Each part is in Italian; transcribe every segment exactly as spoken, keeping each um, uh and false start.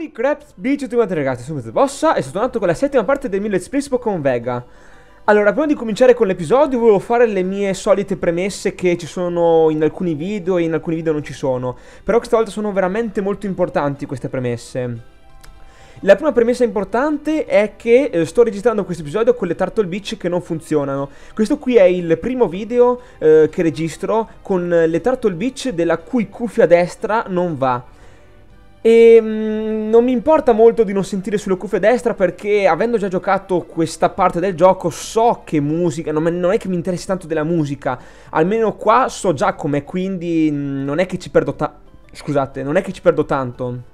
Holy crap, bitch, tutti quanti ragazzi, sono Bossa e sono tornato con la settima parte del mio Let's Play Pokémon Vega. Allora, prima di cominciare con l'episodio volevo fare le mie solite premesse che ci sono in alcuni video e in alcuni video non ci sono. Però questa volta sono veramente molto importanti queste premesse. La prima premessa importante è che eh, sto registrando questo episodio con le Turtle Beach che non funzionano. Questo qui è il primo video eh, che registro con le Turtle Beach della cui cuffia destra non va. E mm, non mi importa molto di non sentire sulle cuffie destra perché avendo già giocato questa parte del gioco so che musica, non, non è che mi interessi tanto della musica, almeno qua so già com'è, quindi mm, non è che ci perdo ta- scusate, non è che ci perdo tanto.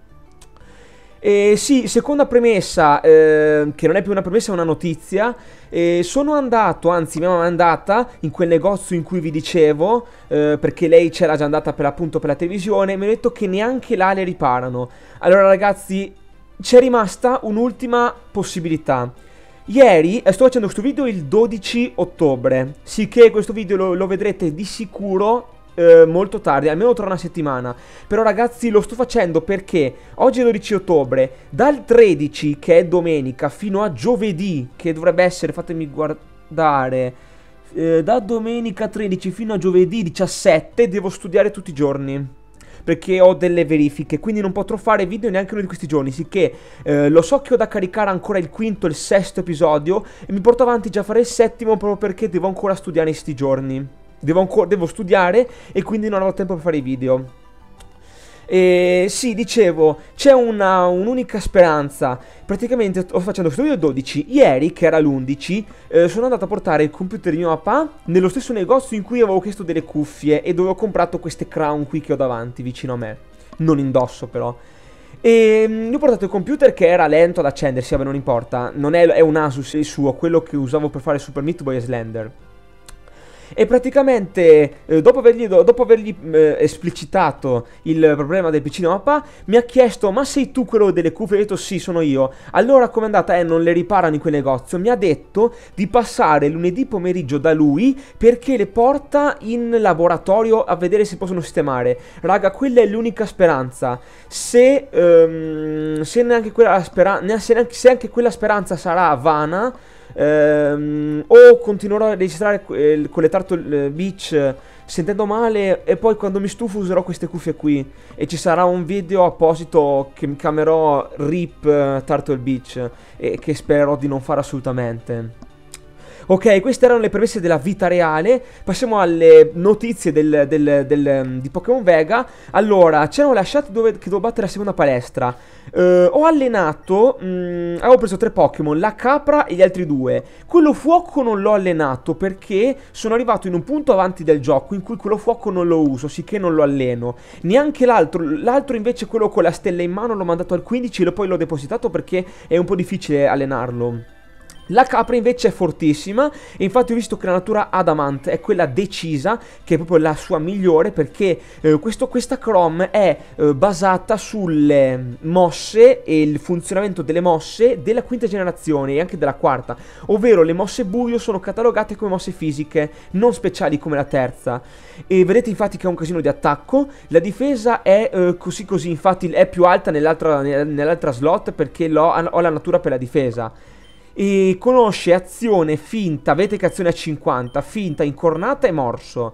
E sì, seconda premessa, eh, che non è più una premessa, è una notizia. eh, Sono andato, anzi mia mamma è andata in quel negozio in cui vi dicevo, eh, perché lei c'era già andata per l'appunto per la televisione, e mi ha detto che neanche là le riparano. Allora ragazzi, c'è rimasta un'ultima possibilità. Ieri eh, sto facendo questo video il dodici ottobre, sicché questo video lo, lo vedrete di sicuro Eh, molto tardi, almeno tra una settimana. Però ragazzi lo sto facendo perché oggi è dodici ottobre, dal tredici che è domenica fino a giovedì che dovrebbe essere, fatemi guardare, eh, da domenica tredici fino a giovedì diciassette devo studiare tutti i giorni perché ho delle verifiche, quindi non potrò fare video neanche uno di questi giorni, sicché eh, lo so che ho da caricare ancora il quinto e il sesto episodio e mi porto avanti già a fare il settimo proprio perché devo ancora studiare in questi giorni. Devo, ancora, devo studiare e quindi non avrò tempo per fare i video. E sì, dicevo, c'è una, un'unica speranza. Praticamente sto facendo questo video il dodici. Ieri, che era l'undici, eh, sono andato a portare il computer di mio papà nello stesso negozio in cui avevo chiesto delle cuffie e dove ho comprato queste crown qui che ho davanti, vicino a me. Non indosso però. E gli ho portato il computer che era lento ad accendersi, vabbè non importa. Non è, è un Asus il suo, quello che usavo per fare Super Meat Boy e Slender. E praticamente eh, dopo avergli, dopo avergli eh, esplicitato il problema del P C di papà, mi ha chiesto: ma sei tu quello delle cuffie? Ho detto sì, sono io. Allora com'è andata? Eh, non le riparano in quel negozio. Mi ha detto di passare lunedì pomeriggio da lui perché le porta in laboratorio a vedere se possono sistemare. Raga, quella è l'unica speranza. Se, um, se, neanche quella speranza, se, neanche, se anche quella speranza sarà vana, Um, o continuerò a registrare eh, con le Turtle Beach eh, sentendo male e poi quando mi stufo userò queste cuffie qui e ci sarà un video apposito che mi chiamerò Rip uh, Turtle Beach e che spererò di non fare assolutamente. Ok, queste erano le premesse della vita reale. Passiamo alle notizie del, del, del, di Pokémon Vega. Allora, c'erano lasciate dove che devo battere la seconda palestra. uh, Ho allenato mh, avevo preso tre Pokémon, la capra e gli altri due. Quello fuoco non l'ho allenato perché sono arrivato in un punto avanti del gioco in cui quello fuoco non lo uso, sicché non lo alleno. Neanche l'altro. L'altro invece, quello con la stella in mano, l'ho mandato al quindici e poi l'ho depositato perché è un po' difficile allenarlo. La capra invece è fortissima e infatti ho visto che la natura Adamant è quella decisa, che è proprio la sua migliore perché eh, questo, questa Chrome è eh, basata sulle mosse e il funzionamento delle mosse della quinta generazione e anche della quarta, ovvero le mosse buio sono catalogate come mosse fisiche, non speciali come la terza. E vedete infatti che ha un casino di attacco, la difesa è eh, così così, infatti è più alta nell'altra, nell'altra slot perché ho, ho la natura per la difesa. E conosce azione, finta, vedete che azione a cinquanta, finta, incornata e morso.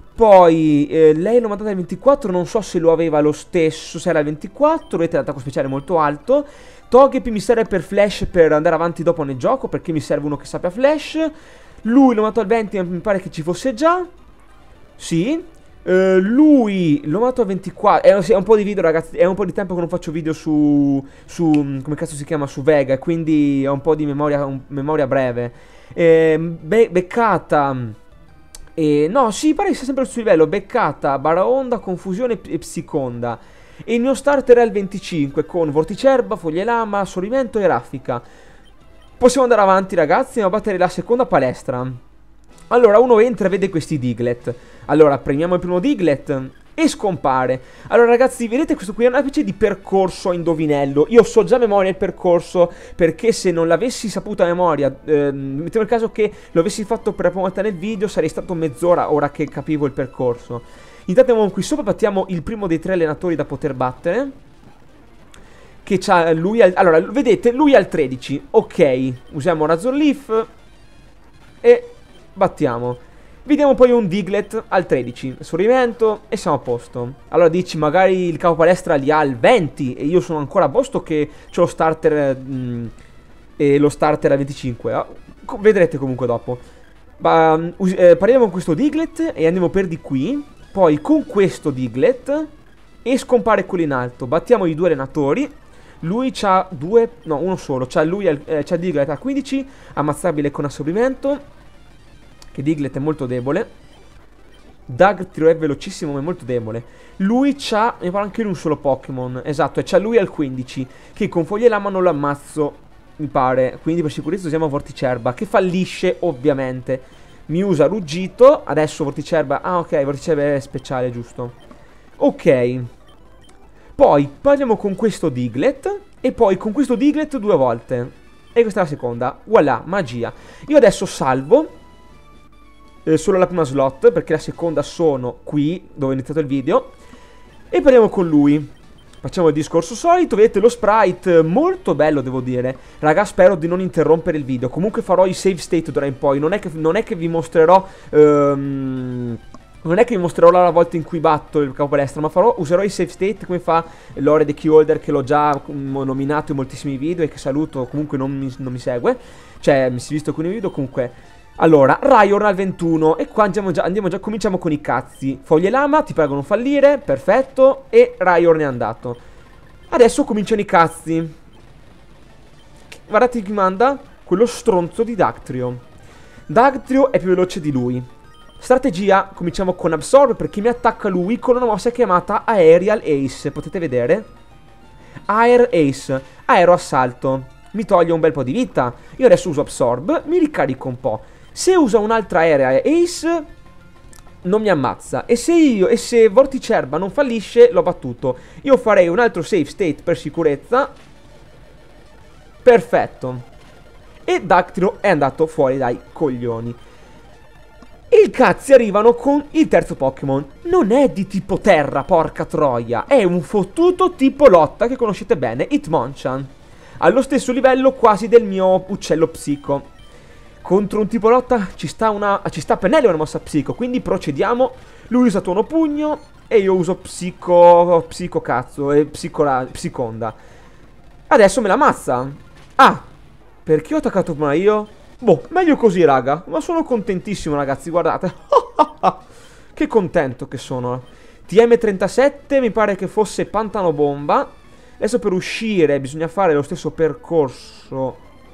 Poi eh, lei l'ho mandata al ventiquattro, non so se lo aveva lo stesso, se era il ventiquattro, vedete l'attacco speciale molto alto. Togepi mi serve per flash per andare avanti dopo nel gioco, perché mi serve uno che sappia flash. Lui l'ho mandato al venti, mi pare che ci fosse già. Sì. Uh, lui l'ho mandato a ventiquattro. È, è un po' di video ragazzi. È un po' di tempo che non faccio video su, su come cazzo si chiama, su Vega. Quindi ho un po' di memoria, un, memoria breve. eh, be Beccata eh, no sì, pare che sia sempre al suo livello. Beccata, Baraonda, Confusione e Psiconda. E il mio starter è il venticinque con Vorticerba, Foglie Lama, Assorbimento e Raffica. Possiamo andare avanti ragazzi a battere la seconda palestra. Allora uno entra e vede questi Diglett. Allora premiamo il primo Diglett e scompare. Allora ragazzi, vedete questo qui è una specie di percorso a indovinello. Io so già a memoria il percorso perché se non l'avessi saputo a memoria, eh, mettiamo il caso che lo avessi fatto per la prima volta nel video, sarei stato mezz'ora ora che capivo il percorso. Intanto qui sopra battiamo il primo dei tre allenatori da poter battere, che c'ha lui al... Allora, vedete, lui al tredici. Ok, usiamo Razor Leaf e battiamo. Vediamo poi un Diglett al tredici. Scorrimento e siamo a posto. Allora dici, magari il capo palestra li ha al venti e io sono ancora a posto che c'ho lo starter... Mh, e lo starter al venticinque. Ah, vedrete comunque dopo. Ma, eh, parliamo con questo Diglett e andiamo per di qui. Poi con questo Diglett e scompare quello in alto. Battiamo i due allenatori. Lui c'ha due, no, uno solo. C'ha lui, eh, c'ha Diglett a quindici, ammazzabile con assorbimento. Che Diglett è molto debole. Dugtrio è velocissimo ma è molto debole. Lui c'ha, mi pare anche lui un solo Pokémon. Esatto, e c'ha lui al quindici, che con foglie lama non lo ammazzo, mi pare. Quindi per sicurezza usiamo Vorticerba, che fallisce ovviamente. Mi usa ruggito. Adesso Vorticerba, ah ok, Vorticerba è speciale, giusto. Ok. Poi parliamo con questo Diglett e poi con questo Diglett due volte. E questa è la seconda. Voilà, magia. Io adesso salvo eh, solo la prima slot, perché la seconda sono qui, dove ho iniziato il video. E parliamo con lui. Facciamo il discorso solito. Vedete lo sprite molto bello, devo dire. Raga, spero di non interrompere il video. Comunque farò i save state d'ora in poi. Non è che, non è che vi mostrerò... Um, non è che vi mostrerò la volta in cui batto il capo palestra, ma farò, userò i save state come fa Lore the Keyholder, che l'ho già nominato in moltissimi video e che saluto, comunque non mi, non mi segue. Cioè, mi si è visto con i video, comunque. Allora, Raiorn al ventuno. E qua andiamo già, andiamo già, cominciamo con i cazzi. Foglie lama, ti prego non fallire, perfetto. E Raiorn è andato. Adesso cominciano i cazzi. Guardate chi manda, quello stronzo di Dugtrio. Dugtrio è più veloce di lui. Strategia, cominciamo con Absorb, perché mi attacca lui con una mossa chiamata Aerial Ace. Potete vedere? Air Ace, aero assalto. Mi toglie un bel po' di vita. Io adesso uso Absorb, mi ricarico un po'. Se usa un'altra Aerial Ace non mi ammazza. E se io, e se Vorticerba non fallisce, l'ho battuto. Io farei un altro save state per sicurezza. Perfetto. E Dugtrio è andato fuori dai coglioni. I cazzi arrivano con il terzo Pokémon. Non è di tipo terra, porca troia. È un fottuto tipo lotta che conoscete bene, Hitmonchan. Allo stesso livello quasi del mio uccello psico. Contro un tipo lotta ci sta una... ci sta a pennello una mossa psico, quindi procediamo. Lui usa tuono pugno e io uso psico... psico cazzo e psico... psiconda. Adesso me la ammazza. Ah, perché ho attaccato prima io? Boh, meglio così, raga. Ma sono contentissimo, ragazzi, guardate. Che contento che sono. T M trentasette, mi pare che fosse Pantano Bomba. Adesso per uscire bisogna fare lo stesso percorso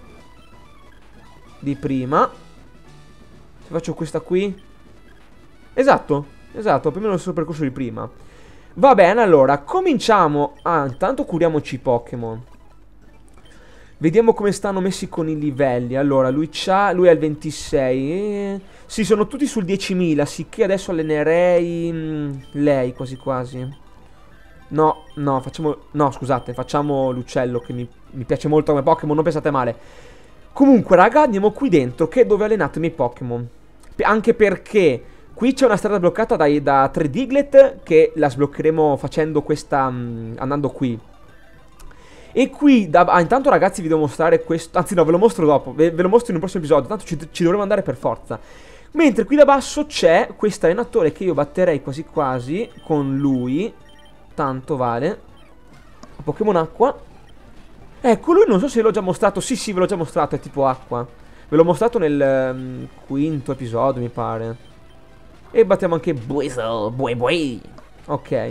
di prima. Se faccio questa qui. Esatto, esatto, più o meno lo stesso percorso di prima. Va bene, allora, cominciamo. Ah, intanto curiamoci i Pokémon. Vediamo come stanno messi con i livelli. Allora, lui c'ha, lui è al ventisei. Eh, sì, sono tutti sul diecimila. Sicché adesso allenerei mh, lei quasi quasi. No, no, facciamo... No, scusate, facciamo l'uccello che mi, mi piace molto come Pokémon, non pensate male. Comunque, raga, andiamo qui dentro, che è dove ho allenato i miei Pokémon. Anche perché qui c'è una strada bloccata dai, da tre Diglett, che la sbloccheremo facendo questa... Mh, andando qui. E qui, da, ah, intanto ragazzi vi devo mostrare questo, anzi no, ve lo mostro dopo, ve, ve lo mostro in un prossimo episodio, tanto ci, ci dovremo andare per forza. Mentre qui da basso c'è questo allenatore che io batterei quasi quasi con lui, tanto vale. Pokémon acqua. Ecco, lui non so se l'ho già mostrato, sì sì ve l'ho già mostrato, è tipo acqua. Ve l'ho mostrato nel um, quinto episodio mi pare. E battiamo anche Buizel, Bui Bui. Ok.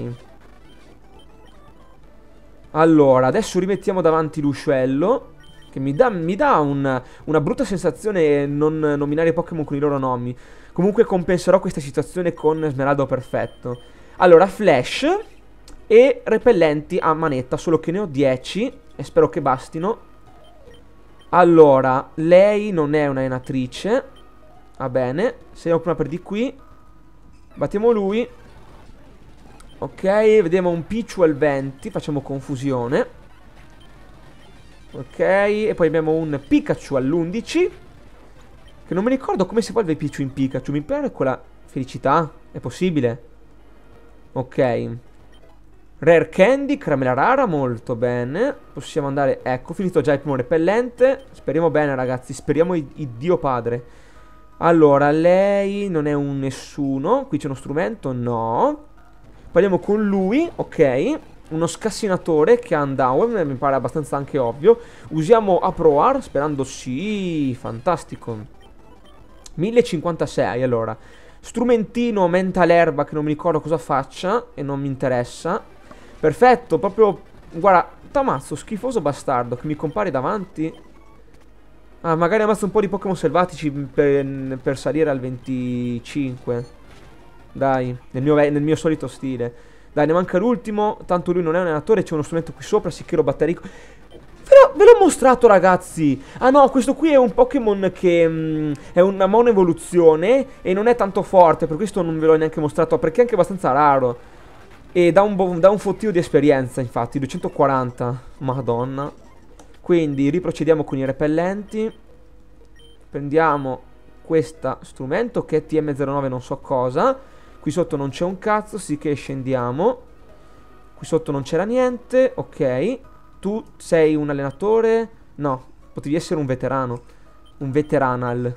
Allora, adesso rimettiamo davanti l'uscello, che mi dà, mi dà un, una brutta sensazione non nominare i Pokémon con i loro nomi. Comunque compenserò questa situazione con Smeraldo Perfetto. Allora, Flash e repellenti a manetta, solo che ne ho dieci e spero che bastino. Allora, lei non è un'allenatrice. Va bene, se prima per di qui. Battiamo lui. Ok, vediamo un Pichu al venti, facciamo confusione. Ok, e poi abbiamo un Pikachu all'undici. Che non mi ricordo come si evolve Pichu in Pikachu, mi pare quella felicità, è possibile? Ok. Rare Candy, caramella rara, molto bene. Possiamo andare, ecco, finito già il primo repellente. Speriamo bene, ragazzi, speriamo in Dio padre. Allora, lei non è un nessuno. Qui c'è uno strumento, no. Parliamo con lui, ok. Uno scassinatore che ha Undown, mi pare abbastanza anche ovvio. Usiamo Aproar, sperando sì, fantastico. mille e cinquantasei, allora. Strumentino aumenta l'erba che non mi ricordo cosa faccia e non mi interessa. Perfetto, proprio, guarda, t'ammazzo, schifoso bastardo che mi compare davanti. Ah, magari ammazzo un po' di Pokémon selvatici per, per salire al venticinque. Dai, nel mio, nel mio solito stile. Dai, ne manca l'ultimo. Tanto lui non è un allenatore, c'è uno strumento qui sopra, sicché lo batterico. Però ve l'ho mostrato, ragazzi. Ah no, questo qui è un Pokémon che mh, è una mono evoluzione e non è tanto forte, per questo non ve l'ho neanche mostrato, perché è anche abbastanza raro. E dà un, dà un fottio di esperienza, infatti, duecentoquaranta. Madonna. Quindi riprocediamo con i repellenti. Prendiamo questo strumento che è T M zero nove non so cosa. Qui sotto non c'è un cazzo, sì che scendiamo. Qui sotto non c'era niente, ok. Tu sei un allenatore? No, potevi essere un veterano. Un veteranal.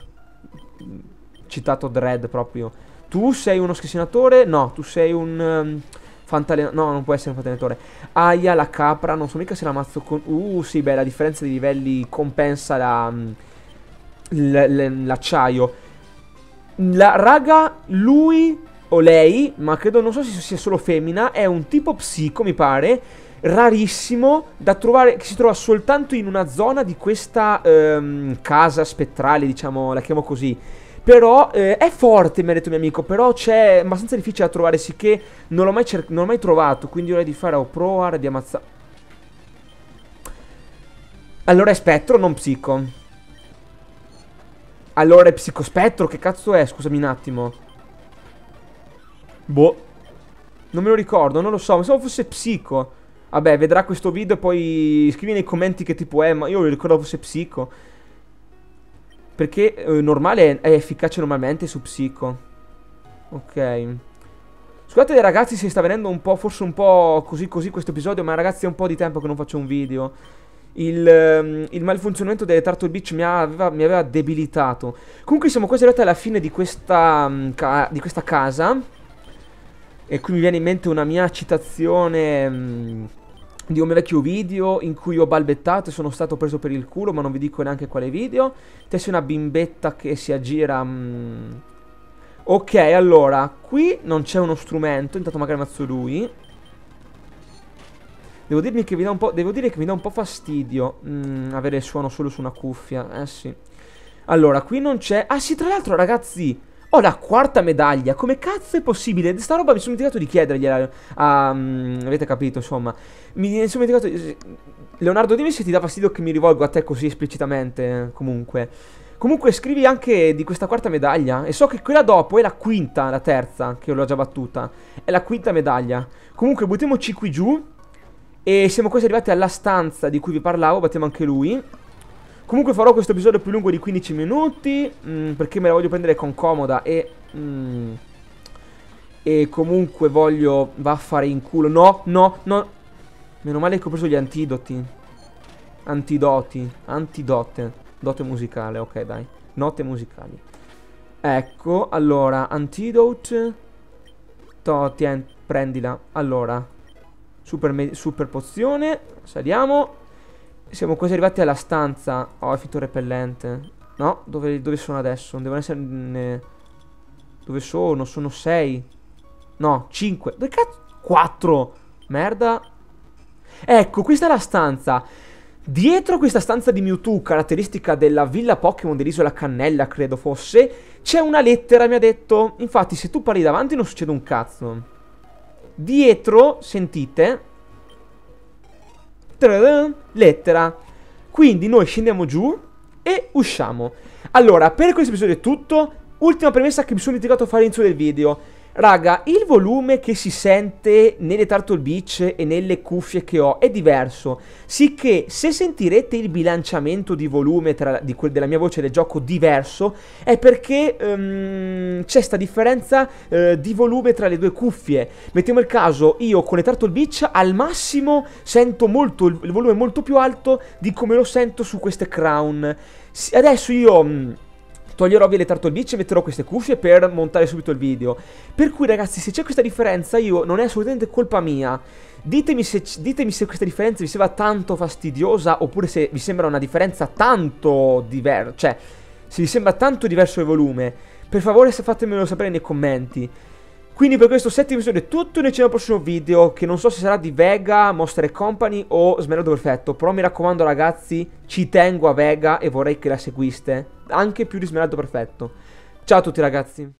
Citato Dread proprio. Tu sei uno scassinatore? No, tu sei un... Um, fantallenatore. No, non può essere un fantallenatore. Aia, la capra, non so mica se la ammazzo con... Uh, sì, beh, la differenza di livelli compensa la... l'acciaio. La raga, lui... o lei, ma credo, non so se sia solo femmina, è un tipo psico, mi pare, rarissimo, da trovare, che si trova soltanto in una zona di questa ehm, casa spettrale, diciamo, la chiamo così. Però eh, è forte, mi ha detto mio amico, però c'è abbastanza difficile da trovare, sicché non l'ho mai, non l'ho mai trovato, quindi ora di fare Oproar, di ammazzare... Allora è spettro, non psico. Allora è psicospettro, che cazzo è? Scusami un attimo. Boh, non me lo ricordo, non lo so, pensavo fosse psico. Vabbè, vedrà questo video e poi scrivi nei commenti che tipo è, ma io lo ricordo fosse psico. Perché eh, normale è efficace normalmente su psico. Ok. Scusate ragazzi se sta venendo un po', forse un po' così così questo episodio, ma ragazzi è un po' di tempo che non faccio un video. Il, um, il malfunzionamento delle Turtle Beach mi aveva, mi aveva debilitato. Comunque siamo quasi arrivati alla fine di questa, um, ca di questa casa. E qui mi viene in mente una mia citazione mh, di un mio vecchio video in cui ho balbettato e sono stato preso per il culo, ma non vi dico neanche quale video. Te sei una bimbetta che si aggira... Mh. Ok, allora, qui non c'è uno strumento, intanto magari ammazzo lui. Devo dirmi che mi dà un po'... Devo dire che mi dà un po' fastidio mh, avere il suono solo su una cuffia, eh sì. Allora, qui non c'è... Ah sì, tra l'altro ragazzi... Ho la quarta medaglia, come cazzo è possibile? Sta roba mi sono dimenticato di chiedergliela a... Um, avete capito, insomma. Mi sono dimenticato... Leonardo, dimmi se ti dà fastidio che mi rivolgo a te così esplicitamente, comunque. Comunque scrivi anche di questa quarta medaglia. E so che quella dopo è la quinta, la terza, che l'ho già battuta. È la quinta medaglia. Comunque buttiamoci qui giù. E siamo quasi arrivati alla stanza di cui vi parlavo, battiamo anche lui. Comunque farò questo episodio più lungo di quindici minuti, mh, perché me la voglio prendere con comoda e... Mh, e comunque voglio... Va a fare in culo. No, no, no. Meno male che ho preso gli antidoti. Antidoti. Antidote. Dote musicale, ok dai. Note musicali. Ecco, allora, antidote. To, tien, prendila. Allora, super, super pozione. Saliamo. Siamo quasi arrivati alla stanza. Oh, è fito repellente. No, dove, dove sono adesso? Devono essere... Ne... Dove sono? Sono sei. No, cinque. Dove cazzo? quattro. Merda. Ecco, questa è la stanza. Dietro questa stanza di Mewtwo, caratteristica della villa Pokémon dell'isola Cannella, credo fosse, c'è una lettera, mi ha detto. Infatti, se tu parli davanti non succede un cazzo. Dietro, sentite... lettera. Quindi noi scendiamo giù e usciamo. Allora, per questo episodio è tutto. Ultima premessa che mi sono dimenticato a fare all'inizio del video. Raga, il volume che si sente nelle Turtle Beach e nelle cuffie che ho è diverso, sicché se sentirete il bilanciamento di volume tra, di quel della mia voce del gioco diverso, è perché um, c'è sta differenza uh, di volume tra le due cuffie. Mettiamo il caso, io con le Turtle Beach al massimo sento molto il, il volume molto più alto di come lo sento su queste Crown. S- adesso io... Um, toglierò via le Turtle Beach e metterò queste cuffie per montare subito il video. Per cui ragazzi, se c'è questa differenza, io non è assolutamente colpa mia. Ditemi se, ditemi se questa differenza vi sembra tanto fastidiosa, oppure se vi sembra una differenza tanto diversa. Cioè, se vi sembra tanto diverso il volume. Per favore, fatemelo sapere nei commenti. Quindi per questo settimo episodio è tutto, noi ci vediamo al prossimo video, che non so se sarà di Vega, Monster e Company o Smeraldo Perfetto, però mi raccomando ragazzi, ci tengo a Vega e vorrei che la seguiste, anche più di Smeraldo Perfetto. Ciao a tutti ragazzi.